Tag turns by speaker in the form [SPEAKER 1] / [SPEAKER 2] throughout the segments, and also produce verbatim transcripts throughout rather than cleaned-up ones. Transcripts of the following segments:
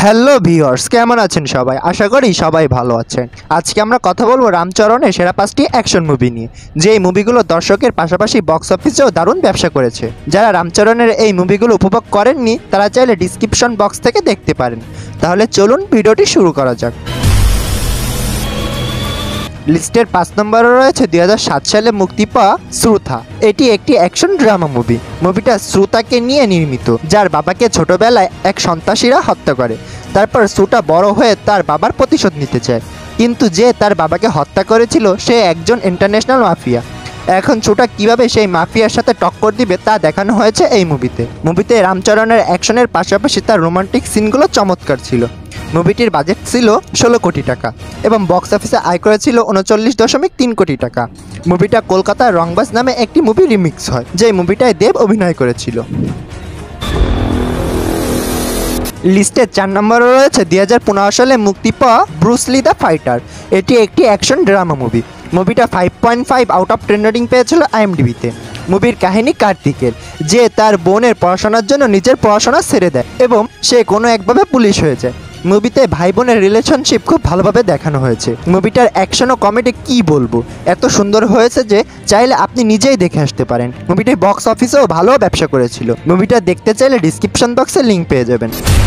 [SPEAKER 1] Hello viewers, কেমন আছেন সবাই? আশা করি সবাই ভালো আছেন। আজকে আমরা কথা বলবো রামচরণের সেরা পাঁচটি অ্যাকশন মুভি নিয়ে, যেই মুভিগুলো দর্শকের পাশাপাশি বক্স অফিসেও দারুণ ব্যবসা করেছে। যারা রামচরণের এই মুভিগুলো উপভোগ করেননি তারা চাইলে ডিসক্রিপশন বক্স থেকে দেখতে পারেন। তাহলে চলুন ভিডিওটি শুরু করা যাক। লিস্টের পাঁচ নম্বরে রয়েছে দুই হাজার সাত সালে মুক্তি পাওয়া শ্রুতা। এটি একটি অ্যাকশন ড্রামা মুভি। মুভিটা শ্রুতাকে নিয়ে নির্মিত, যার বাবাকে ছোটবেলায় এক সন্ত্রাসীরা হত্যা করে। তারপর শ্রুতা বড় হয়ে তার বাবার প্রতিশোধ নিতে চায়, কিন্তু যে তার বাবাকে হত্যা করেছিল সে একজন ইন্টারন্যাশনাল মাফিয়া। এখন শ্রুতা কিভাবে সেই মাফিয়ার সাথে টক্কর দিবে তা দেখানো হয়েছে এই মুভিতে। মুভিতে রামচরণের অ্যাকশনের পাশাপাশি তার রোমান্টিক সিনগুলো চমৎকার ছিল। মুভিটির বাজেট ছিল ষোলো কোটি টাকা এবং বক্স অফিসে আয় করেছিল উনচল্লিশ দশমিক তিন কোটি টাকা। মুভিটা কলকাতার রংবাজ নামে একটি মুভি রিমিক্স হয়, যে মুভিটায় দেব অভিনয় করেছিল। লিস্টের চার নম্বরে রয়েছে দুই হাজার পনেরো সালে মুক্তি পাওয়া ব্রুস লি দ্য ফাইটার। এটি একটি অ্যাকশন ড্রামা মুভি। মুভিটা five point five out of ten rating পেয়েছিল আইএমডিবিতে। মুভির কাহিনী কার্তিকের, যে তার বোনের পড়াশোনার জন্য নিজের পড়াশোনা ছেড়ে দেয় এবং সে কোনো একভাবে পুলিশ হয়ে যায়। মুভিতে ভাই বোনের রিলেশনশিপ খুব ভালোভাবে দেখানো হয়েছে। মুভিটার অ্যাকশন ও কমেডি কি বলবো, এত সুন্দর হয়েছে যে চাইলে আপনি নিজেই দেখে আসতে পারেন। মুভিটি বক্স অফিসেও ভালো ব্যবসা করেছিল। মুভিটা দেখতে চাইলে ডিসক্রিপশন বক্সে লিঙ্ক পেয়ে যাবেন।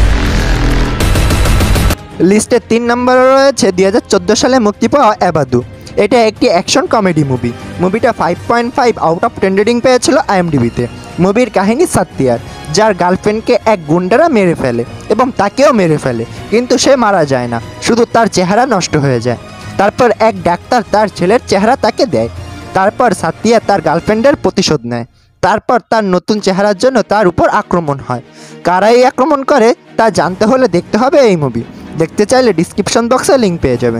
[SPEAKER 1] লিস্টের তিন নম্বরে রয়েছে দুই হাজার চোদ্দো সালে মুক্তি পাওয়া অ্যাবাদু। এটা একটি অ্যাকশন কমেডি মুভি। মুভিটা five point five out of ten rating পেয়েছিল আইএমডিবিতে। মুভির কাহিনী সাত্তিয়ার, যার গার্লফ্রেন্ডকে এক গুন্ডারা মেরে ফেলে এবং তাকেও মেরে ফেলে, কিন্তু সে মারা যায় না, শুধু তার চেহারা নষ্ট হয়ে যায়। তারপর এক ডাক্তার তার ছেলের চেহারা তাকে দেয়। তারপর সাত্তিয়া তার গার্লফ্রেন্ডের প্রতিশোধ নেয়। তারপর তার নতুন চেহারার জন্য তার উপর আক্রমণ হয়। কারা এই আক্রমণ করে তা জানতে হলে দেখতে হবে এই মুভি। দেখতে চাইলে ডিসক্রিপশন বক্সে লিঙ্ক পেয়ে যাবেন।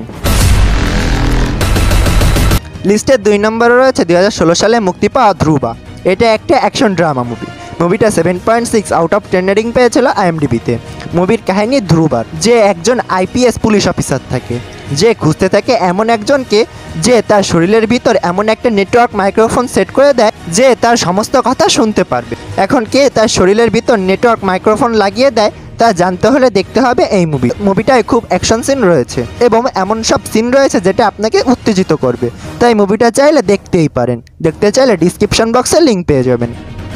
[SPEAKER 1] লিস্টের দুই নম্বরে রয়েছে দুই হাজার ষোলো সালে মুক্তি পাওয়া ধ্রুবা। এটা একটা অ্যাকশন ড্রামা মুভি। মুভিটা seven point six out of ten rating পেয়েছিল আইএমডিবিতে। মুভির কাহিনী ধ্রুবার, যে একজন আইপিএস পুলিশ অফিসার থাকে, যে খুঁজতে থাকে এমন একজনকে যে তার শরীরের ভিতর এমন একটা নেটওয়ার্ক মাইক্রোফোন সেট করে দেয় যে তার সমস্ত কথা শুনতে পারবে। এখন কে তার শরীরের ভিতর নেটওয়ার্ক মাইক্রোফোন লাগিয়ে দেয় তা জানতে হলে দেখতে হবে এই মুভি। মুভিটায় খুব অ্যাকশন সিন রয়েছে এবং এমন সব সিন রয়েছে যেটা আপনাকে উত্তেজিত করবে, তাই মুভিটা চাইলে দেখতেই পারেন। দেখতে চাইলে ডিসক্রিপশন বক্সে লিঙ্ক পেয়ে যাবেন।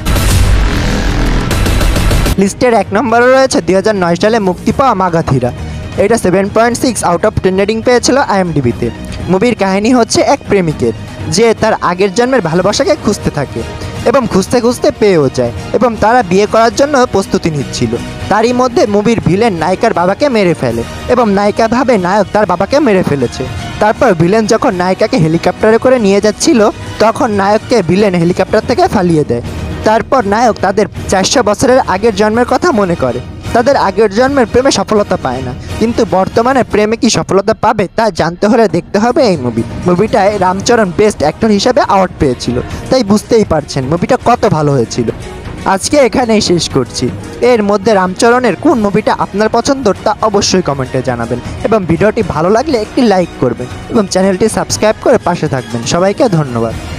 [SPEAKER 1] লিস্টের এক নম্বরে রয়েছে দুই হাজার নয় সালে মুক্তি পাওয়া মাগাধীরা। এটা seven point six out of ten rating পেয়েছিল আইএমডিবিতে। মুভির কাহিনী হচ্ছে এক প্রেমিকের, যে তার আগের জন্মের ভালোবাসাকে খুঁজতে থাকে এবং খুঁজতে খুঁজতে পেয়েও যায় এবং তারা বিয়ে করার জন্য প্রস্তুতি নিচ্ছিল। তারই মধ্যে মুভির ভিলেন নায়িকার বাবাকে মেরে ফেলে এবং নায়িকা ভাবে নায়ক তার বাবাকে মেরে ফেলেছে। তারপর ভিলেন যখন নায়িকাকে হেলিকপ্টারে করে নিয়ে যাচ্ছিল তখন নায়ককে ভিলেন হেলিকপ্টার থেকে ফালিয়ে দেয়। তারপর নায়ক তাদের চারশো বছরের আগের জন্মের কথা মনে করে। তাদের আগের জন্মের প্রেমে সফলতা পায় না, কিন্তু বর্তমানে প্রেমে কি সফলতা পাবে তা জানতে হলে দেখতে হবে এই মুভি। মুভিটায় রামচরণ বেস্ট অ্যাক্টর হিসাবে অ্যাওয়ার্ড পেয়েছিল, তাই বুঝতেই পারছেন মুভিটা কত ভালো হয়েছিল। আজকে এখানেই শেষ করছি। এর মধ্যে রামচরণের কোন মুভিটা আপনার পছন্দর তা অবশ্যই কমেন্টে জানাবেন এবং ভিডিওটি ভালো লাগলে একটি লাইক করবেন এবং চ্যানেলটি সাবস্ক্রাইব করে পাশে থাকবেন। সবাইকে ধন্যবাদ।